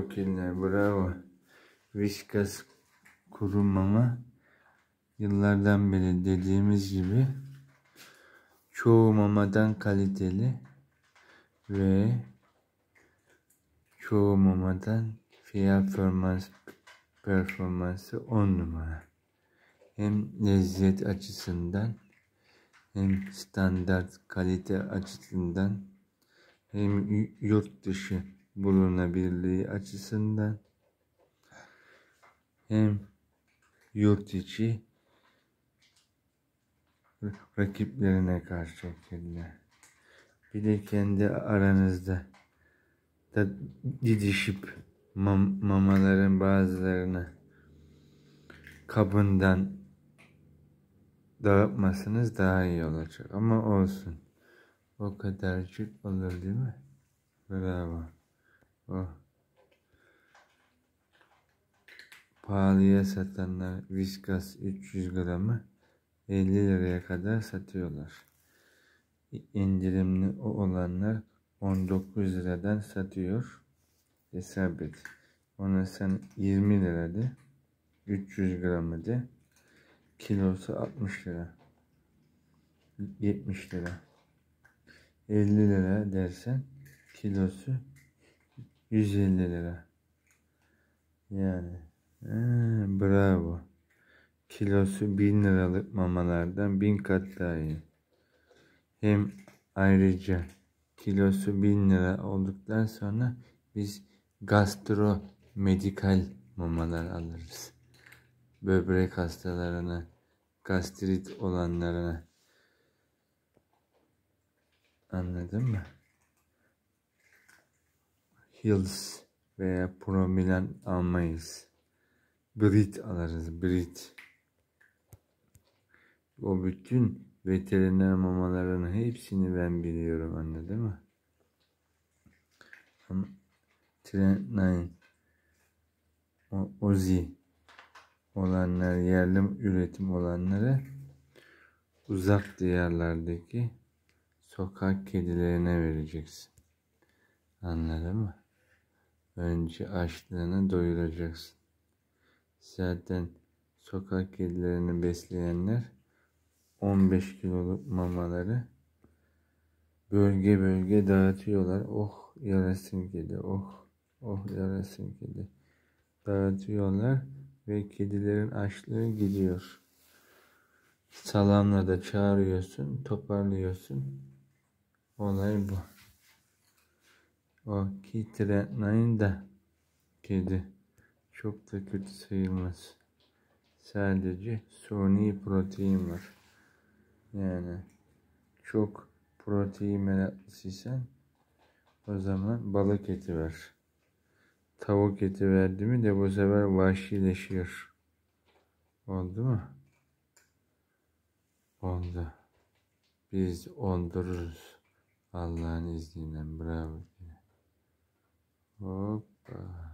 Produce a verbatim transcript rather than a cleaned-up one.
Çok iyiler, bravo. Whiskas kuru mama yıllardan beri dediğimiz gibi çoğu mamadan kaliteli ve çoğu mamadan fiyat performans performansı on numara. Hem lezzet açısından hem standart kalite açısından hem yurt dışı bulunabilirliği açısından hem yurt içi rakiplerine karşı etkililer. Bir de kendi aranızda da didişip mam mamaların bazılarını kabından dağıtmasınız daha iyi olacak. Ama olsun. O kadarcık olur değil mi? Bravo. Oh. Pahalıya satanlar Whiskas üç yüz gramı elli liraya kadar satıyorlar. İndirimli olanlar on dokuz liradan satıyor. Hesap et. Ona sen yirmi lira de. üç yüz gramı de. Kilosu altmış lira. yetmiş lira. elli lira dersen kilosu yüz elli lira. Yani ee, bravo. Kilosu bin liralık mamalardan bin kat daha iyi. Hem ayrıca kilosu bin lira olduktan sonra biz gastro medikal mamalar alırız. Böbrek hastalarına, gastrit olanlarına. Anladın mı? Hills veya Promilan almayız. Brit alırız, Brit. O bütün veteriner mamaların hepsini ben biliyorum, anladın mı? Ama Trend Nine, o Ozi olanlar, yerli üretim olanları uzak diyarlardaki sokak kedilerine vereceksin. Anladın mı? Önce açlığını doyuracaksın. Zaten sokak kedilerini besleyenler on beş kiloluk mamaları bölge bölge dağıtıyorlar. Oh yarasın kedi, oh oh yarasın kedi. Dağıtıyorlar ve kedilerin açlığı gidiyor. Salamla da çağırıyorsun, toparlıyorsun. Olay bu. O ki Trend Nine da kedi çok da kötü sayılmaz. Sadece suni protein var. Yani çok protein meraklısıysan o zaman balık eti ver. Tavuk eti verdi mi de bu sefer vahşileşiyor. Oldu mu? Oldu. Biz oldururuz. Allah'ın izniyle. Bravo. Hoppa.